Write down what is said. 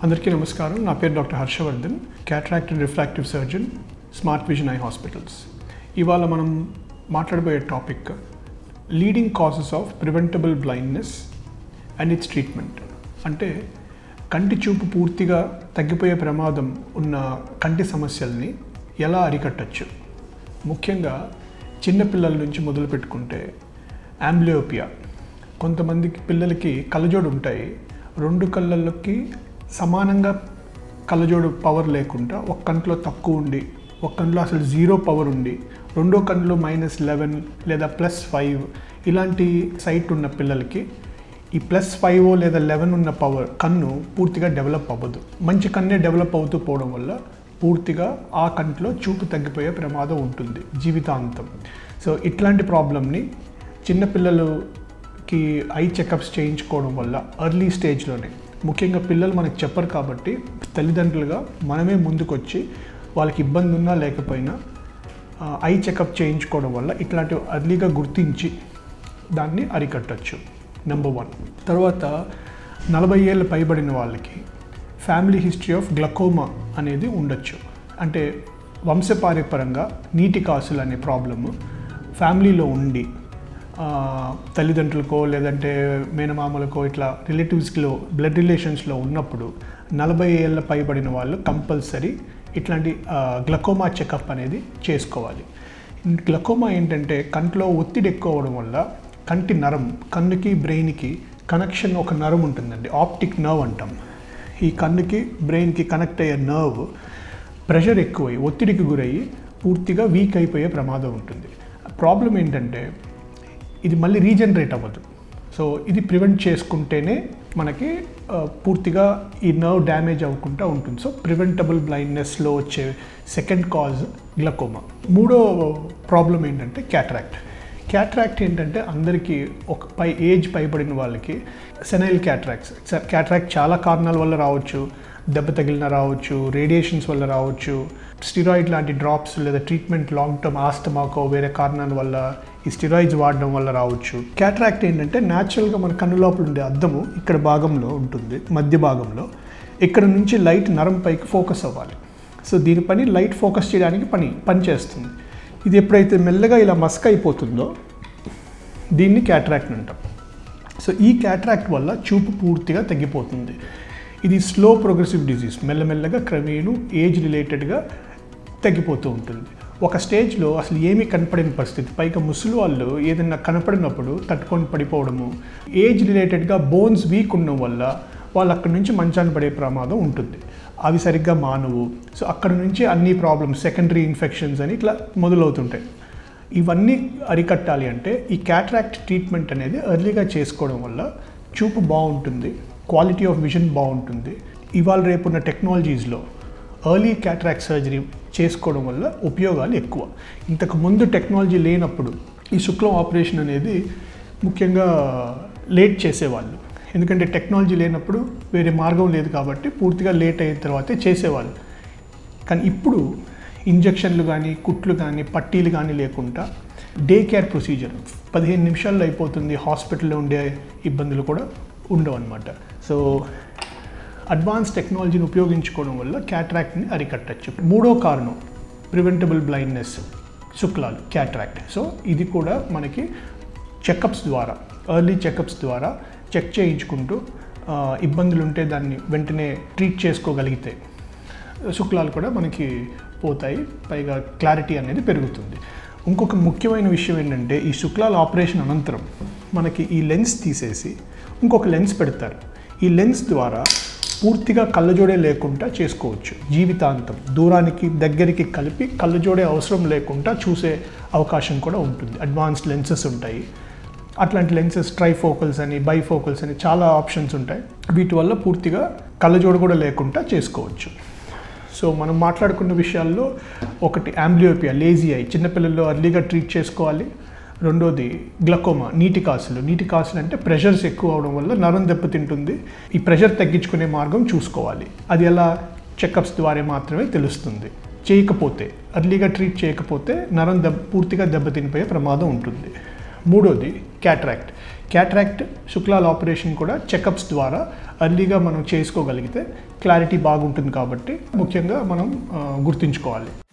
అందరికీ నమస్కారం. నా పేరు doctor Harshavardhan, cataract and refractive surgeon, smart vision eye hospitals. ఇవాళ మనం మాట్లాడబోయే topic leading causes of preventable blindness and its treatment. అంటే కంటి చూపు పూర్తిగా తగ్గిపోయే ప్రమాదం ఉన్న కంటి సమస్యల్ని ఎలా అరికట్టచ్చు. ముఖ్యంగా చిన్నపిల్లల నుంచి మొదలు పెట్టుకుంటే అంబ్లియోపియా, కొంతమందికి పిల్లలకి కళ్ళజోడు ఉంటాయి, రెండు కళ్ళకి సమానంగా కళ్ళజోడు పవర్ లేకుండా ఒక కంట్లో తక్కువ ఉండి ఒక కంట్లో అసలు 0 పవర్ ఉండి రెండో కంట్లో -11 లేదా +5 ఇలాంటి సైట్ ఉన్న పిల్లలకి ఈ +5 లేదా 11 ఉన్న పవర్ కన్ను పూర్తిగా డెవలప్ అవ్వదు. మంచి కన్నే డెవలప్ అవుతూ పోవడం వల్ల పూర్తిగా ఆ కంట్లో చూపు తగ్గిపోయే ప్రమాదం ఉంటుంది జీవితాంతం. సో ఇట్లాంటి ప్రాబ్లమ్ని చిన్నపిల్లలకి ఐ చెకప్స్ చేయించుకోవడం వల్ల ఎర్లీ స్టేజ్లోనే, ముఖ్యంగా పిల్లలు మనకు చెప్పరు కాబట్టి తల్లిదండ్రులుగా మనమే ముందుకొచ్చి వాళ్ళకి ఇబ్బంది ఉన్నా లేకపోయినా ఐ చెకప్ చేయించుకోవడం వల్ల ఇట్లాంటివి ఎర్లీగా గుర్తించి దాన్ని అరికట్టచ్చు. నెంబర్ 1. తర్వాత 40 ఏళ్ళు పైబడిన వాళ్ళకి ఫ్యామిలీ హిస్టరీ ఆఫ్ గ్లకోమా అనేది ఉండొచ్చు. అంటే వంశపారంపరంగా నీటి కాసులు అనే ప్రాబ్లము ఫ్యామిలీలో ఉండి తల్లిదండ్రులకో లేదంటే మేనమామలకో ఇట్లా రిలేటివ్స్లో బ్లడ్ రిలేషన్స్లో ఉన్నప్పుడు 40 ఏళ్ళ పైబడిన వాళ్ళు కంపల్సరీ ఇట్లాంటి గ్లకోమా చెకప్ అనేది చేసుకోవాలి. గ్లకోమా ఏంటంటే కంట్లో ఒత్తిడి ఎక్కువ అవడం వల్ల కంటి నరం, కన్నుకి బ్రెయిన్కి కనెక్షన్ ఒక నరం ఉంటుందండి, ఆప్టిక్ నర్వ్ అంటాం. ఈ కన్నుకి బ్రెయిన్కి కనెక్ట్ అయ్యే నర్వ్ ప్రెషర్ ఎక్కువై ఒత్తిడికి గురయ్యి పూర్తిగా వీక్ అయిపోయే ప్రమాదం ఉంటుంది. ప్రాబ్లం ఏంటంటే ఇది మళ్ళీ రీజనరేట్ అవ్వదు. సో ఇది ప్రివెంట్ చేసుకుంటేనే మనకి పూర్తిగా ఈ నర్వ్ డ్యామేజ్ అవ్వకుండా ఉంటుంది. సో ప్రివెంటబుల్ బ్లైండ్నెస్లో వచ్చే సెకండ్ కాజ్ గ్లకోమా. మూడో ప్రాబ్లం ఏంటంటే క్యాటరాక్ట్. క్యాటరాక్ట్ ఏంటంటే అందరికీ ఒక ఏజ్ పైబడిన వాళ్ళకి సెనైల్ క్యాటరాక్ట్స్. క్యాటరాక్ట్ చాలా కారణాల వల్ల రావచ్చు, దెబ్బ తగిలిన రావచ్చు, రేడియేషన్స్ వల్ల రావచ్చు, స్టిరాయిడ్ లాంటి డ్రాప్స్ లేదా ట్రీట్మెంట్ లాంగ్ టర్మ్ ఆస్తమాకో వేరే కారణాల వల్ల ఈ స్టిరాయిడ్స్ వాడడం వల్ల రావచ్చు. క్యాటరాక్ట్ ఏంటంటే న్యాచురల్గా మన కన్ను లోపల ఉండే అద్దము ఇక్కడ భాగంలో ఉంటుంది, మధ్య భాగంలో. ఇక్కడ నుంచి లైట్ నరం పైకి ఫోకస్ అవ్వాలి. సో దీని పని లైట్ ఫోకస్ చేయడానికి పని చేస్తుంది. ఇది ఎప్పుడైతే మెల్లగా ఇలా మస్క్ అయిపోతుందో దీన్ని క్యాటరాక్ట్ అంటాం. సో ఈ క్యాటరాక్ట్ వల్ల చూపు పూర్తిగా తగ్గిపోతుంది. ఇది స్లో ప్రోగ్రెసివ్ డిజీజ్, మెల్లమెల్లగా క్రమేణు ఏజ్ రిలేటెడ్గా తగ్గిపోతూ ఉంటుంది. ఒక స్టేజ్లో అసలు ఏమీ కనపడిన పరిస్థితి, పైగా ముసలి వాళ్ళు ఏదైనా కనపడినప్పుడు తట్టుకొని పడిపోవడము, ఏజ్ రిలేటెడ్గా బోన్స్ వీక్ ఉండడం వల్ల వాళ్ళు అక్కడి నుంచి మంచాన్ని పడే ప్రమాదం ఉంటుంది. అవి సరిగ్గా మానవు. సో అక్కడ నుంచి అన్ని ప్రాబ్లమ్స్, సెకండరీ ఇన్ఫెక్షన్స్ అని ఇట్లా మొదలవుతుంటాయి. ఇవన్నీ అరికట్టాలి అంటే ఈ క్యాటరాక్ట్ ట్రీట్మెంట్ అనేది ఎర్లీగా చేసుకోవడం వల్ల చూపు బాగుంటుంది, క్వాలిటీ ఆఫ్ విజన్ బాగుంటుంది. ఇవాళ రేపున్న టెక్నాలజీస్లో ఎర్లీ క్యాటరాక్ట్ సర్జరీ చేసుకోవడం వల్ల ఉపయోగాలు ఎక్కువ. ఇంతకు ముందు టెక్నాలజీ లేనప్పుడు ఈ శుక్లం ఆపరేషన్ అనేది ముఖ్యంగా లేట్ చేసేవాళ్ళు. ఎందుకంటే టెక్నాలజీ లేనప్పుడు వేరే మార్గం లేదు కాబట్టి పూర్తిగా లేట్ అయిన తర్వాతే చేసేవాళ్ళు. కానీ ఇప్పుడు ఇంజక్షన్లు కానీ, కుట్లు కానీ, పట్టీలు కానీ లేకుండా డే కేర్ ప్రొసీజర్ 15 నిమిషాల్లో అయిపోతుంది. హాస్పిటల్లో ఉండే ఇబ్బందులు కూడా ఉండవు అన్నమాట. సో అడ్వాన్స్ టెక్నాలజీని ఉపయోగించుకోవడం వల్ల క్యాటరాక్ట్ని అరికట్టచ్చు. మూడో కారణం ప్రివెంటబుల్ బ్లైండ్నెస్, శుక్లాలు, క్యాటరాక్ట్. సో ఇది కూడా మనకి చెకప్స్ ద్వారా, ఎర్లీ చెకప్స్ ద్వారా చెక్ చేయించుకుంటూ ఇబ్బందులు ఉంటే దాన్ని వెంటనే ట్రీట్ చేసుకోగలిగితే శుక్లాలు కూడా మనకి పోతాయి, పైగా క్లారిటీ అనేది పెరుగుతుంది. ఇంకొక ముఖ్యమైన విషయం ఏంటంటే ఈ శుక్లాల ఆపరేషన్ అనంతరం మనకి ఈ లెన్స్ తీసేసి ఇంకొక లెన్స్ పెడతారు. ఈ లెన్స్ ద్వారా పూర్తిగా కళ్ళజోడే లేకుండా చేసుకోవచ్చు. జీవితాంతం దూరానికి దగ్గరికి కలిపి కళ్ళజోడే అవసరం లేకుండా చూసే అవకాశం కూడా ఉంటుంది. అడ్వాన్స్డ్ లెన్సెస్ ఉంటాయి. అట్లాంటి లెన్సెస్ ట్రైఫోకల్స్ అని, బైఫోకల్స్ అని చాలా ఆప్షన్స్ ఉంటాయి. వీటి వల్ల పూర్తిగా కళ్ళజోడు కూడా లేకుండా చేసుకోవచ్చు. సో మనం మాట్లాడుకున్న విషయాల్లో ఒకటి అంబ్లియోపియా, లేజీ ఐ, చిన్నపిల్లల్లో ఎర్లీగా ట్రీట్ చేసుకోవాలి. రెండోది గ్లకోమా, నీటి కాసులు. నీటి కాసులు అంటే ప్రెషర్స్ ఎక్కువ అవడం వల్ల నరం దెబ్బతింటుంది. ఈ ప్రెషర్ తగ్గించుకునే మార్గం చూసుకోవాలి. అది ఎలా? చెకప్స్ ద్వారా మాత్రమే తెలుస్తుంది. చేయకపోతే, ఎర్లీగా ట్రీట్ చేయకపోతే నరం పూర్తిగా దెబ్బతినిపోయే ప్రమాదం ఉంటుంది. మూడోది క్యాటరాక్ట్. క్యాట్రాక్ట్ శుక్లాల ఆపరేషన్ కూడా చెకప్స్ ద్వారా ఎర్లీగా మనం చేసుకోగలిగితే క్లారిటీ బాగుంటుంది కాబట్టి ముఖ్యంగా మనం గుర్తుంచుకోవాలి.